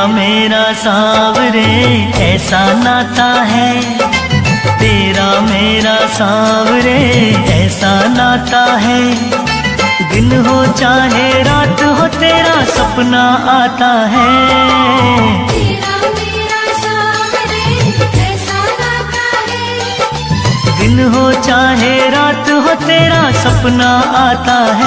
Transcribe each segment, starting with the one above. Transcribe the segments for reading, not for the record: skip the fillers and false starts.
मेरा सावरे ऐसा नाता है, तेरा मेरा सावरे ऐसा नाता है। दिन हो चाहे रात हो तेरा सपना आता है। तेरा मेरा सावरे ऐसा नाता है। दिन हो चाहे रात हो तेरा सपना आता है।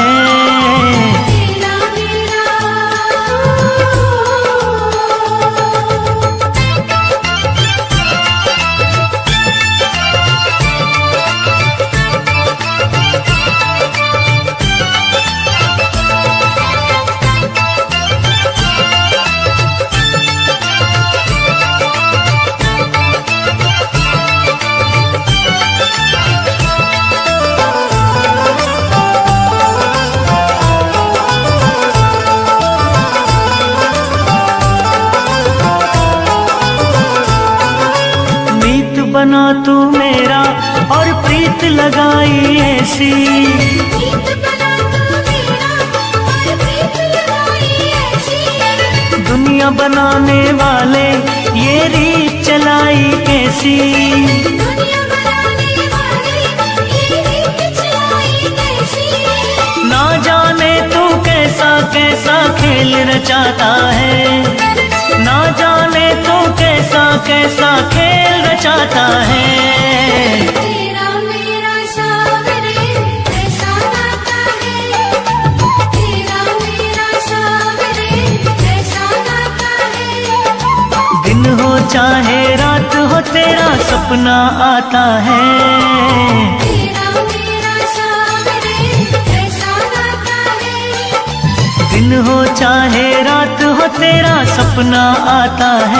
बना तू मेरा और प्रीत लगाई ऐसी, प्रीत बना तू मेरा और प्रीत लगाई ऐसी। दुनिया बनाने वाले ये रीत चलाई कैसी, दुनिया बनाने वाले ये रीत चलाई कैसी। ना जाने तू कैसा कैसा खेल रचाता है, ना जाने तू कैसा कैसा खेल रचाता है। तेरा मेरा सावरे ऐसा नाता है। तेरा मेरा सावरे ऐसा नाता है। दिन हो चाहे रात हो तेरा सपना आता है। तेरा मेरा सावरे ऐसा नाता है। दिन हो चाहे रात हो तेरा सपना आता है।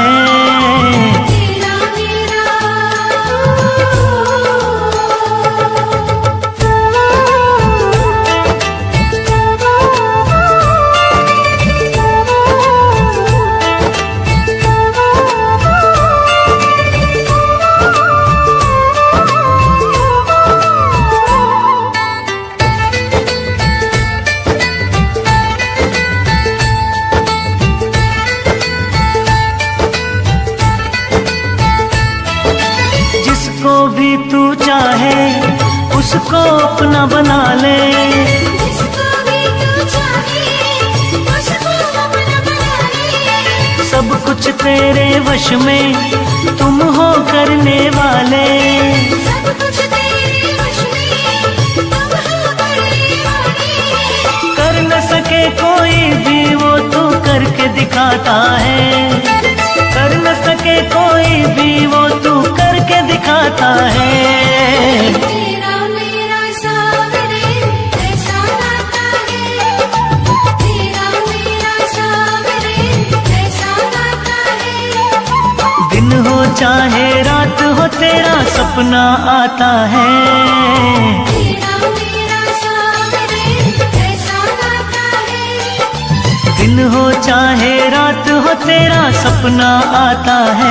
भी तू चाहे उसको अपना बना ले, जिसको भी तू चाहे उसको अपना बना ले। सब कुछ तेरे वश में तुम हो करने वाले, सब कुछ तेरे वश में तुम हो करने वाले। कर न सके कोई भी वो तू करके दिखाता है, कर न सके कोई भी वो तू करके दिखाता है। तेरा मेरा सावरे ऐसा नाता है। तेरा मेरा सावरे ऐसा नाता है। दिन हो चाहे रात हो तेरा सपना आता है। तेरा मेरा सावरे ऐसा नाता है। दिन हो चाहे रात हो तेरा सपना आता है।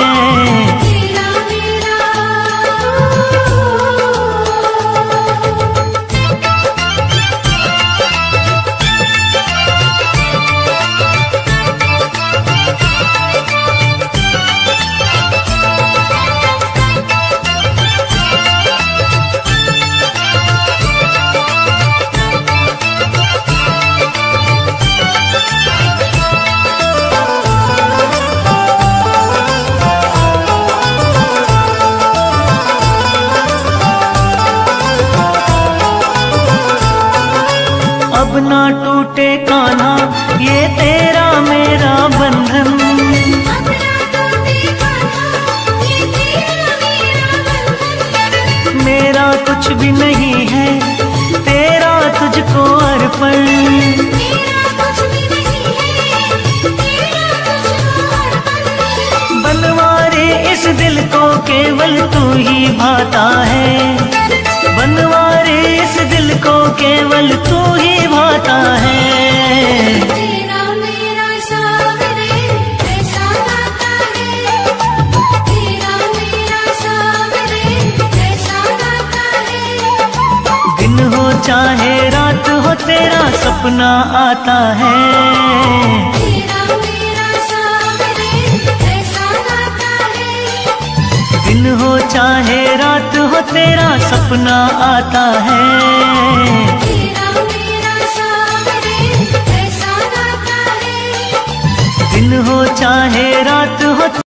अब ना टूटे कान्हा ये तेरा मेरा बंधन, अब ना टूटे कान्हा ये तेरा मेरा बंधन। मेरा कुछ भी नहीं है तेरा तुझको अर्पण, मेरा कुछ भी नहीं है तेरा तुझको अर्पण। बनवारे इस दिल को केवल तू ही भाता है, बनवारे इस दिल को केवल तू ही भाता है। तेरा मेरा सावरे ऐसा नाता है। तेरा मेरा सावरे ऐसा नाता है। दिन हो चाहे रात हो तेरा सपना आता है। तेरा मेरा सावरे दिन हो चाहे रात हो तेरा सपना आता है। तेरा मेरा सावरे ऐसा नाता है। दिन हो चाहे रात हो